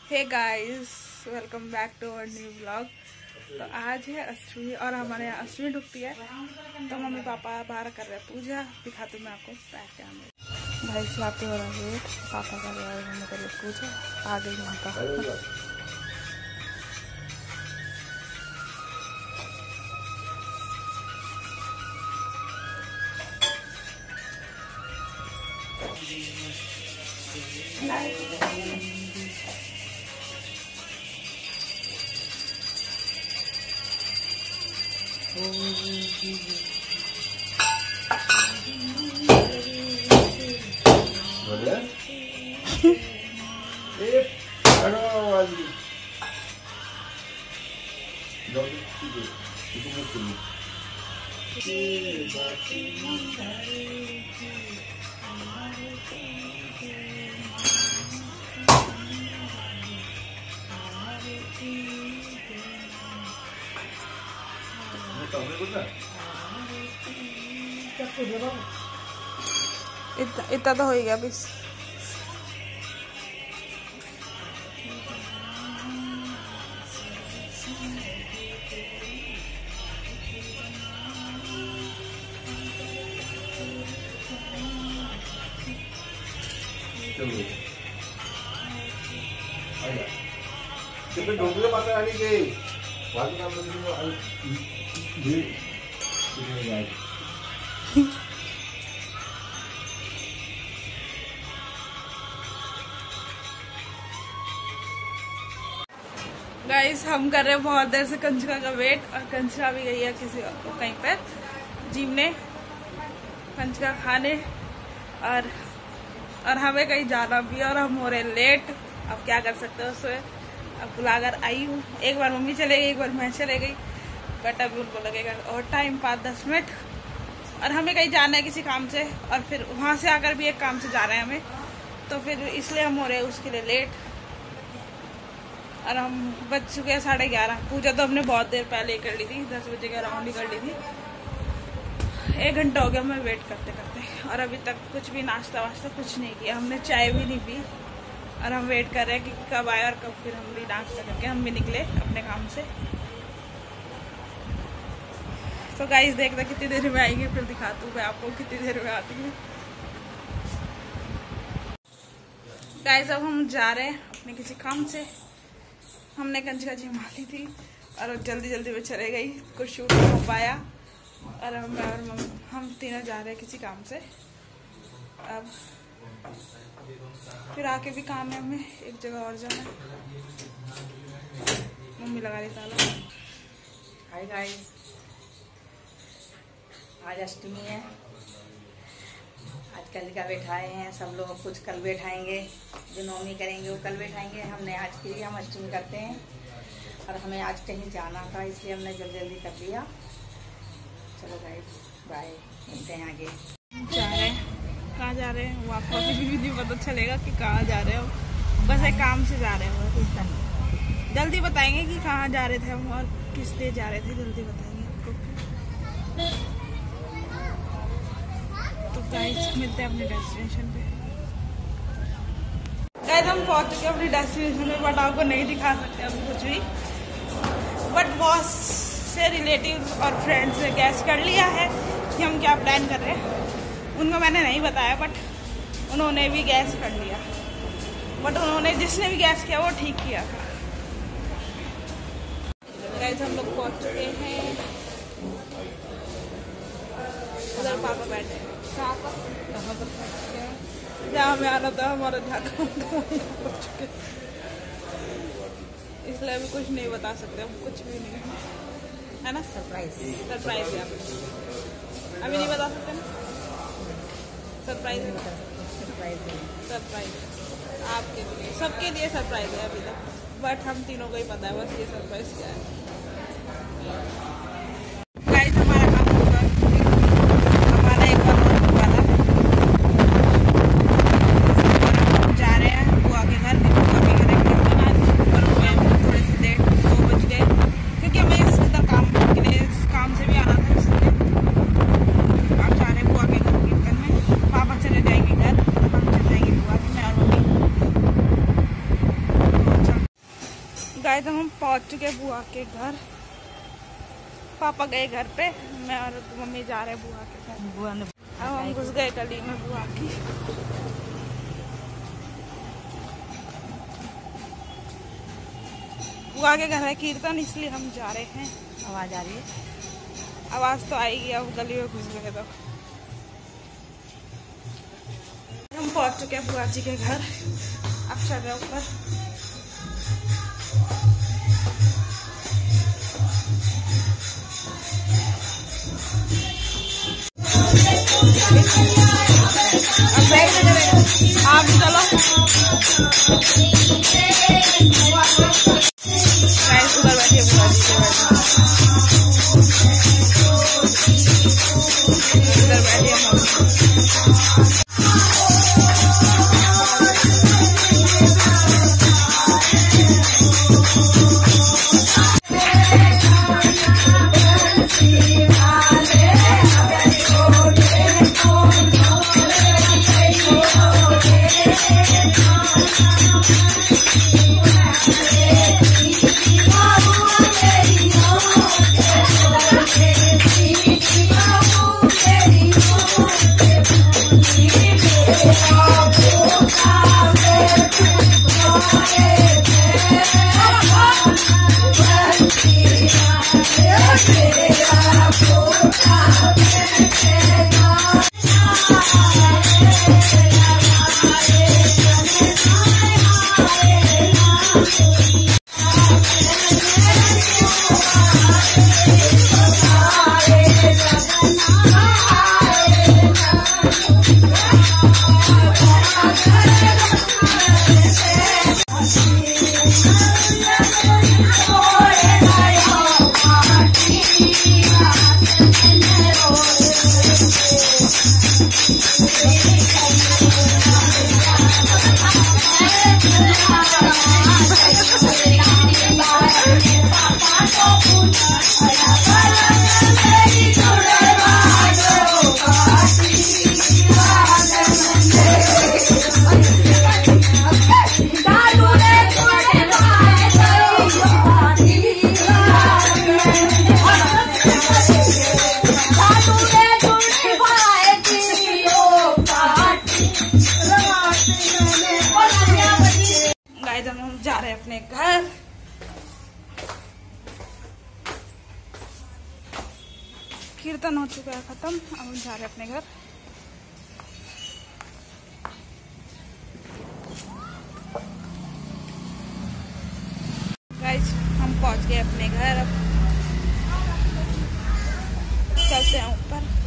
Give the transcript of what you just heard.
Hey guys, welcome back to our new blog. तो आज है अष्टमी और हमारे यहाँ अष्टमी ढुकती है, तो मम्मी पापा बाहर कर रहे हैं पूजा। दिखाती हूँ मैं आपको बैठ के। हमें भाई से आते हो रहा वेट, पापा कर रहे हैं, मम्मी कर रहे पूजा। आ गई माता। इतना तो हो ही गया बस। डोंगरे पात्र आणि के वाली काम गाइस, हम कर रहे हैं बहुत देर से कंचका का वेट, और कंचका भी गई है किसी कहीं पे जिम ने कंचका खाने, और हमें कहीं जाना भी, और हम हो रहे लेट। अब क्या कर सकते हो उसमें। अब बुलाकर आई हूँ, एक बार मम्मी चले गई, एक बार मैं चले गई, बट अभी उनको लगेगा और टाइम 5-10 मिनट। और हमें कहीं जाना है किसी काम से, और फिर वहाँ से आकर भी एक काम से जा रहे हैं हमें, तो फिर इसलिए हम हो रहे हैं उसके लिए लेट। और हम बज चुके हैं 11:30। पूजा तो हमने बहुत देर पहले ही कर ली थी, 10 बजे के अराउंड ही कर ली थी। 1 घंटा हो गया हमें वेट करते करते, और अभी तक कुछ भी नाश्ता वाश्ता कुछ नहीं किया। हमने चाय भी नहीं पी, और हम वेट कर रहे हैं कि कब आए और कब फिर हम भी नाश्ता करके हम भी निकले अपने काम से। तो गाइस, देखते कितनी देर में आएंगे, फिर दिखाती हूँ मैं आपको कितनी देर में आती है। गाइस, अब हम जा रहे हैं अपने किसी काम से। हमने कंचका जी ली थी और जल्दी जल्दी में चले गई, कुछ शूट नहीं हो पाया। और हम तीनों जा रहे हैं किसी काम से। अब फिर आके भी काम है हमें, एक जगह और जाना है। मम्मी लगा रही ताला। हाय गाइस, आज अष्टमी है। आज कल का बैठाए हैं सब लोग, कुछ कल बैठाएंगे, जो नौमी करेंगे वो कल बैठाएंगे। हमने आज के लिए हम अष्टमी करते हैं, और हमें आज कहीं जाना था, इसलिए हमने जल्दी जल्दी कर लिया। चलो गाइस, बाय, मिलते हैं आगे। जा रहे हैं, कहाँ जा रहे हैं वो आपको अभी भी नहीं पता चलेगा कि कहाँ जा रहे हो। बस एक काम से जा रहे हो, जल्दी बताएंगे कि कहाँ जा रहे थे हम और किस लिए जा रहे थे, जल्दी बताएंगे आपको। तो गाइस, मिलते हैं अपने डेस्टिनेशन पे। गाइस, हम पहुंच चुके हैं अपनी डेस्टिनेशन पे, बट आपको नहीं दिखा सकते अभी कुछ भी। बट बॉस से रिलेटिव और फ्रेंड्स ने गैस कर लिया है कि हम क्या प्लान कर रहे हैं। उनको मैंने नहीं बताया, बट उन्होंने भी गैस कर लिया। बट उन्होंने, जिसने भी गैस किया वो ठीक किया था। गाइस, हम लोग पहुंच चुके हैं। उधर पापा बैठे हैं। कहाँ पर? जहाँ हमें आना था, हमारा जहाँ काम था वहीं पहुंच चुके, इसलिए अभी कुछ नहीं बता सकते हम, कुछ भी नहीं है ना। सरप्राइज है, अभी नहीं बता सकते ना। सरप्राइज आपके लिए, सबके लिए सरप्राइज है अभी तक, बट हम तीनों को ही पता है बस ये सरप्राइज क्या है। गाइस, हमारा काम होगा, हमारा एक बार और हुआ था। हम जा रहे हैं बुआ के घर, बुआ के घर और थोड़े से लेट 2 बज गए, क्योंकि हमें इधर काम के लिए काम से भी आना था, इसलिए आप जा रहे हैं बुआ के घर कीर्तन में। पापा चले जाएंगे घर, हम चले जाएंगे बुआ के, मैं और मम्मी। गाइस हम पहुंच चुके बुआ के घर। पापा गए घर पे, मैं और मम्मी जा रहे बुआ के घर। बुआ ने अब हम घुस गए गली में बुआ की। बुआ के घर है कीर्तन, इसलिए हम जा रहे हैं। आवाज आ रही है? आवाज तो आएगी, अब गली में घुस गए तो। हम पहुंच चुके हैं बुआ जी के घर। अब चल रहे ऊपर। आप चलो उधर बैठिए बुआ जी के उधर बैठिए। हम जा रहे हैं अपने घर। कीर्तन हो चुका है खत्म, अब हम जा रहे हैं अपने घर। गाइस हम पहुंच गए अपने घर। अब चलते हैं ऊपर।